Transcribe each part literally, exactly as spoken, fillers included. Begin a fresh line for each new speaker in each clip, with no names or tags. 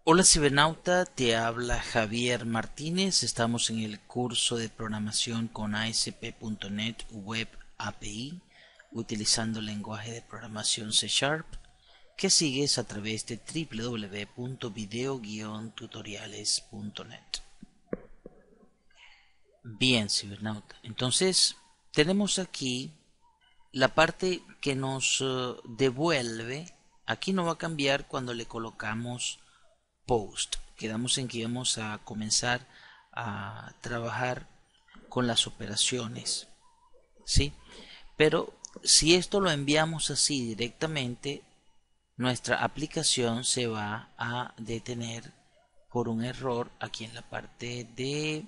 Hola cibernauta, te habla Javier Martínez. Estamos en el curso de programación con A S P punto net Web A P I utilizando el lenguaje de programación C Sharp que sigues a través de w w w punto video guion tutoriales punto net. Bien, cibernauta, entonces tenemos aquí la parte que nos uh, devuelve. Aquí no va a cambiar cuando le colocamos post. Quedamos en que íbamos a comenzar a trabajar con las operaciones, ¿sí? Pero si esto lo enviamos así directamente, nuestra aplicación se va a detener por un error aquí en la parte de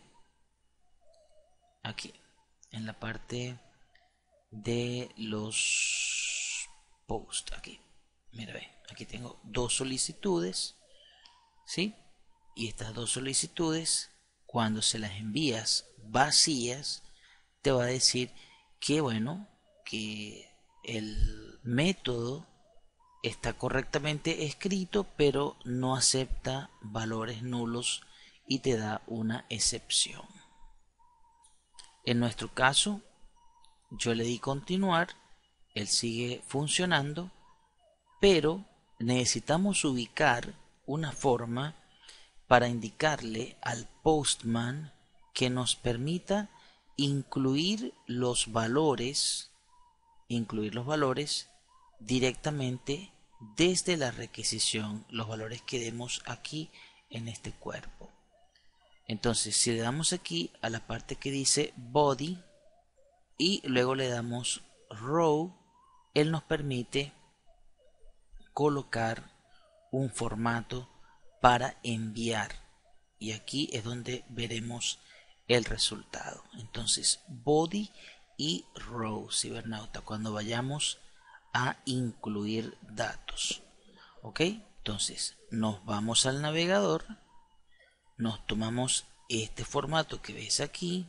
aquí en la parte de los posts. Aquí, mira, ve, aquí tengo dos solicitudes, ¿sí? Y estas dos solicitudes, cuando se las envías vacías, te va a decir que bueno, que el método está correctamente escrito, pero no acepta valores nulos y te da una excepción. En nuestro caso, yo le di continuar, él sigue funcionando, pero necesitamos ubicar una forma para indicarle al postman que nos permita incluir los valores, incluir los valores directamente desde la requisición, los valores que demos aquí en este cuerpo. Entonces, si le damos aquí a la parte que dice body y luego le damos row, él nos permite colocar un formato para enviar, y aquí es donde veremos el resultado. Entonces body y row, cibernauta, cuando vayamos a incluir datos. Ok, entonces nos vamos al navegador, nos tomamos este formato que ves aquí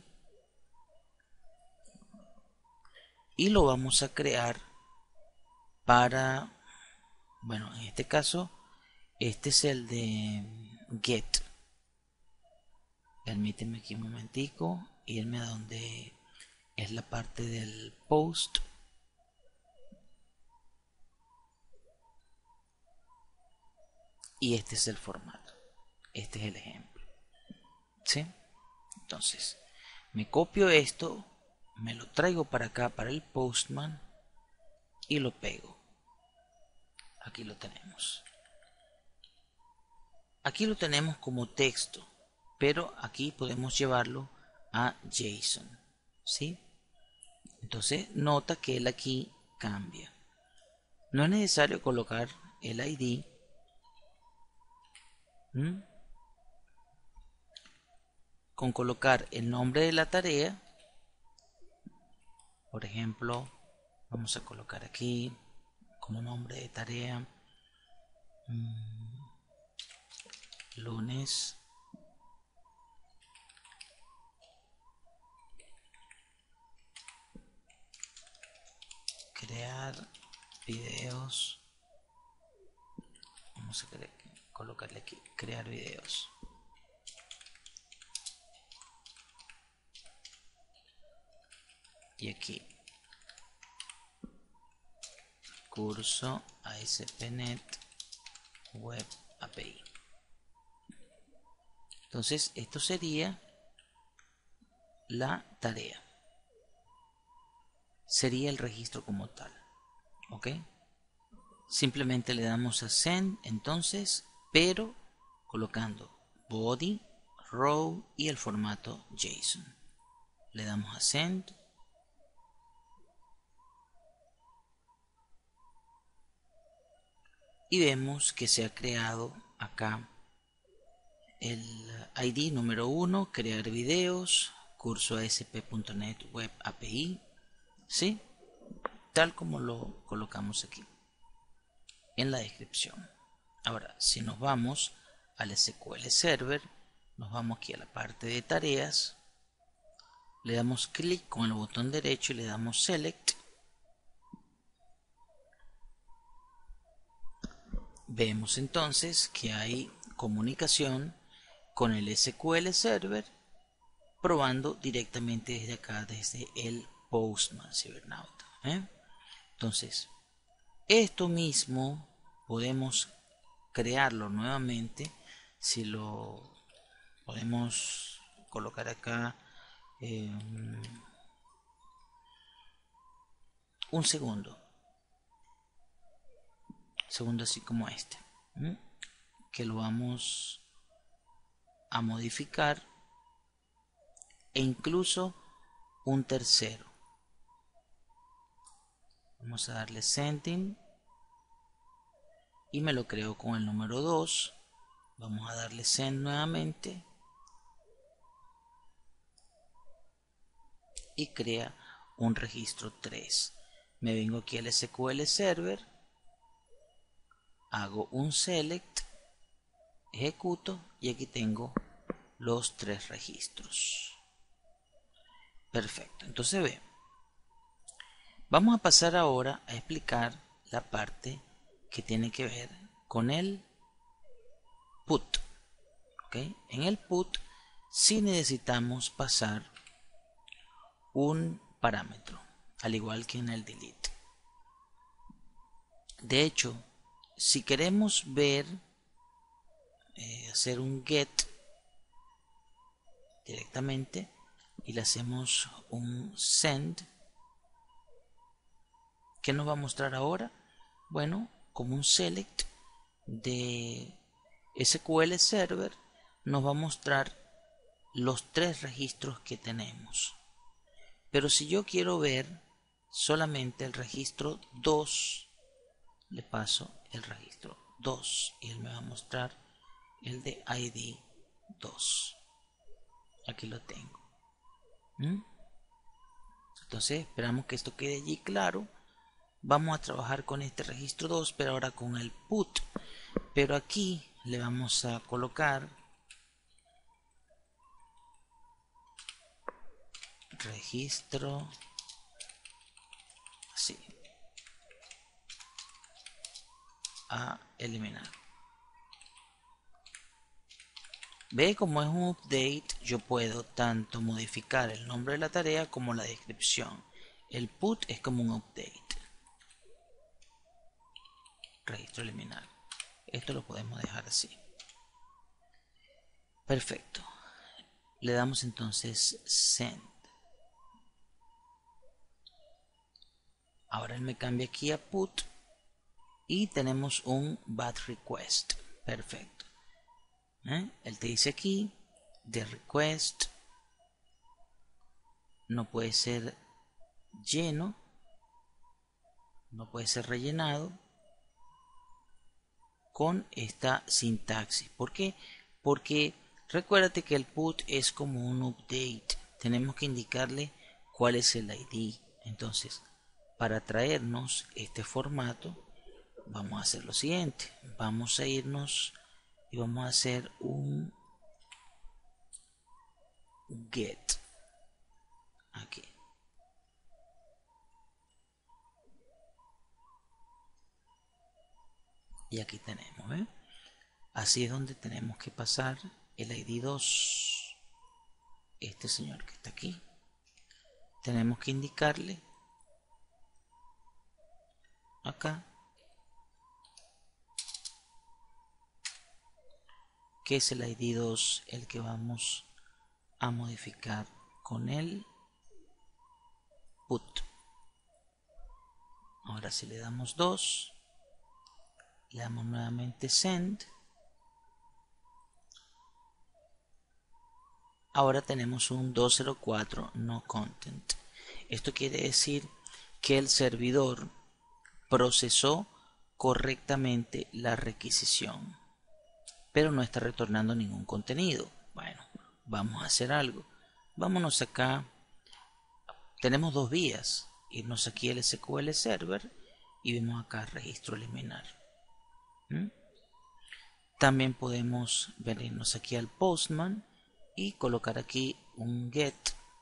y lo vamos a crear para, bueno, en este caso este es el de get. Permíteme aquí un momentico irme a donde es la parte del post. Y este es el formato. Este es el ejemplo. ¿Sí? Entonces, me copio esto, me lo traigo para acá, para el postman, y lo pego. Aquí lo tenemos. Aquí lo tenemos como texto, pero aquí podemos llevarlo a JSON, ¿sí? Entonces nota que él aquí cambia. No es necesario colocar el I D. ¿Mm? Con colocar el nombre de la tarea, por ejemplo, vamos a colocar aquí como nombre de tarea mmm, lunes crear videos. Vamos a colocarle aquí crear videos. Y aquí curso A S P punto net Web A P I. Entonces esto sería la tarea, sería el registro como tal. Ok, simplemente le damos a send entonces, pero colocando body, row y el formato JSON. Le damos a send. Y vemos que se ha creado acá el I D número uno, crear videos, curso A S P punto net Web A P I, ¿sí? Tal como lo colocamos aquí en la descripción. Ahora, si nos vamos al S Q L Server, nos vamos aquí a la parte de tareas, le damos clic con el botón derecho y le damos Select. Vemos entonces que hay comunicación con el S Q L Server, probando directamente desde acá, desde el Postman Cibernauta. ¿eh? Entonces, esto mismo podemos crearlo nuevamente. Si lo podemos colocar acá, eh, un segundo, segundo así como este, ¿eh? que lo vamos a modificar, e incluso un tercero. Vamos a darle sending y me lo creo con el número dos. Vamos a darle send nuevamente y crea un registro tres. Me vengo aquí al S Q L Server, hago un select, ejecuto y aquí tengo los tres registros. Perfecto, entonces ve, vamos a pasar ahora a explicar la parte que tiene que ver con el put. ¿Okay? En el put sí necesitamos pasar un parámetro, al igual que en el delete. De hecho, si queremos ver, eh, hacer un get directamente y le hacemos un send, ¿qué nos va a mostrar ahora? Bueno, como un select de S Q L Server nos va a mostrar los tres registros que tenemos. Pero si yo quiero ver solamente el registro dos, le paso el registro dos y él me va a mostrar el de I D dos. Aquí lo tengo. ¿Mm? Entonces esperamos que esto quede allí claro. Vamos a trabajar con este registro dos, pero ahora con el put. Pero aquí le vamos a colocar registro así, a eliminar. Ve, como es un update, yo puedo tanto modificar el nombre de la tarea como la descripción. El put es como un update. Registro eliminar. Esto lo podemos dejar así. Perfecto. Le damos entonces send. Ahora él me cambia aquí a put y tenemos un bad request. Perfecto. ¿Eh? Él te dice aquí de request no puede ser lleno, no puede ser rellenado con esta sintaxis. ¿Por qué? Porque recuérdate que el put es como un update. Tenemos que indicarle cuál es el I D. Entonces, para traernos este formato, vamos a hacer lo siguiente. Vamos a irnos y vamos a hacer un get aquí. Y aquí tenemos, ¿eh? Así es donde tenemos que pasar el I D dos. Este señor que está aquí. Tenemos que indicarle acá que es el I D dos el que vamos a modificar con el put. Ahora si le damos dos, le damos nuevamente send. Ahora tenemos un doscientos cuatro no content. Esto quiere decir que el servidor procesó correctamente la requisición, pero no está retornando ningún contenido. Bueno, vamos a hacer algo. Vámonos acá. Tenemos dos vías. Irnos aquí al S Q L Server y vemos acá registro eliminar. ¿Mm? También podemos venirnos aquí al Postman y colocar aquí un get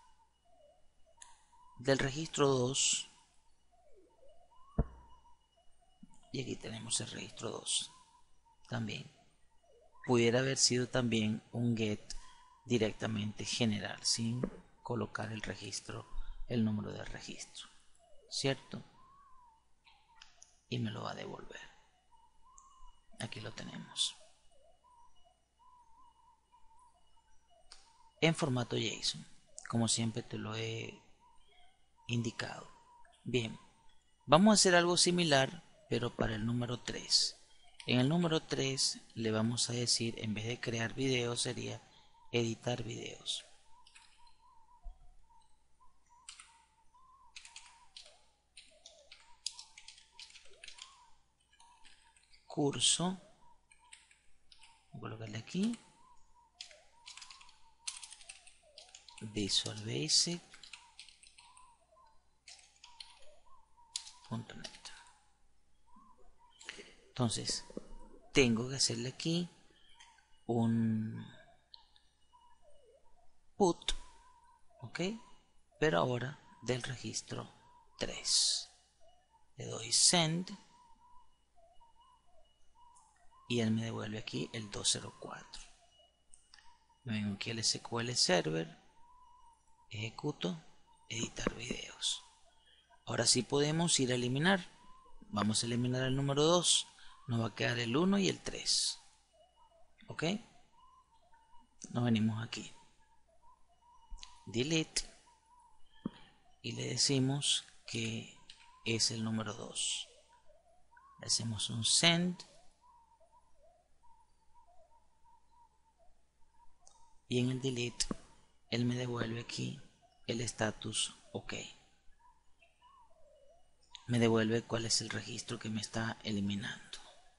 del registro dos. Y aquí tenemos el registro dos también. pudiera haber sido también un get directamente general sin colocar el registro, el número de registro, ¿cierto? Y me lo va a devolver. Aquí lo tenemos en formato JSON, como siempre te lo he indicado. Bien, vamos a hacer algo similar, pero para el número tres. En el número tres le vamos a decir, en vez de crear videos, sería editar videos. Curso, voy a colocarle aquí, Visual Basic punto net. Entonces tengo que hacerle aquí un put, ok, pero ahora del registro tres. Le doy send y él me devuelve aquí el doscientos cuatro. Me vengo aquí al S Q L Server, ejecuto, editar videos. Ahora sí podemos ir a eliminar. Vamos a eliminar el número dos. Nos va a quedar el uno y el tres. ¿Ok? Nos venimos aquí. Delete. Y le decimos que es el número dos. Le hacemos un send. Y en el delete, él me devuelve aquí el status OK. Me devuelve cuál es el registro que me está eliminando.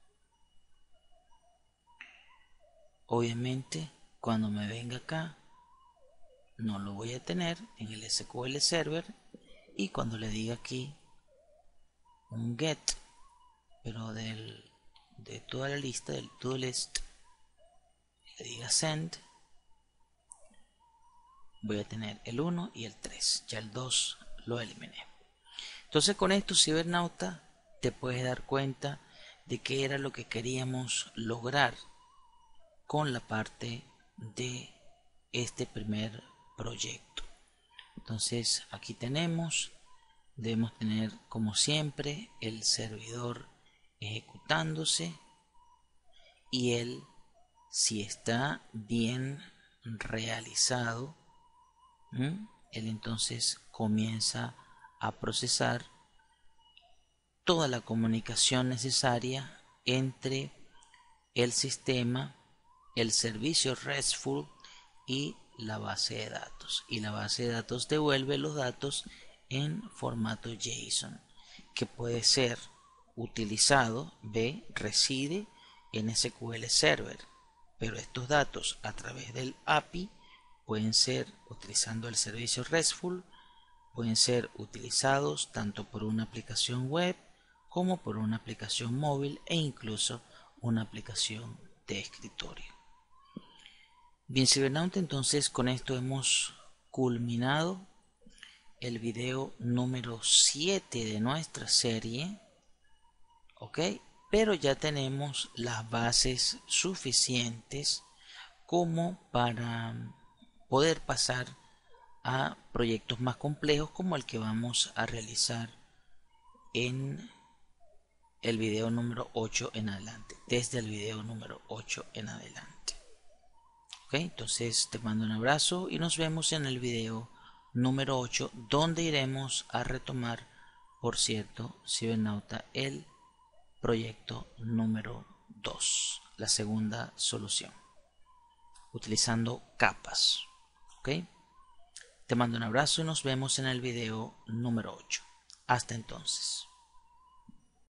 Obviamente, cuando me venga acá, no lo voy a tener en el S Q L Server. Y cuando le diga aquí un get, pero del, de toda la lista, del to list, le diga send, voy a tener el uno y el tres. Ya el dos lo eliminé. Entonces con esto, cibernauta, te puedes dar cuenta de qué era lo que queríamos lograr con la parte de este primer proyecto. Entonces aquí tenemos, debemos tener como siempre el servidor ejecutándose y él, si está bien realizado, ¿m? él entonces comienza a procesar toda la comunicación necesaria entre el sistema, el servicio RESTful y la base de datos. Y la base de datos devuelve los datos en formato JSON, que puede ser utilizado, ve, reside en S Q L Server, pero estos datos a través del A P I pueden ser, utilizando el servicio RESTful, pueden ser utilizados tanto por una aplicación web como por una aplicación móvil e incluso una aplicación de escritorio. Bien, cibernauta, entonces con esto hemos culminado el video número siete de nuestra serie, ok, pero ya tenemos las bases suficientes como para poder pasar a proyectos más complejos como el que vamos a realizar en el video número ocho en adelante, desde el video número ocho en adelante. Ok, entonces te mando un abrazo y nos vemos en el video número ocho, donde iremos a retomar, por cierto, cibernauta, el proyecto número dos, la segunda solución, utilizando capas. Ok, te mando un abrazo y nos vemos en el video número ocho. Hasta entonces.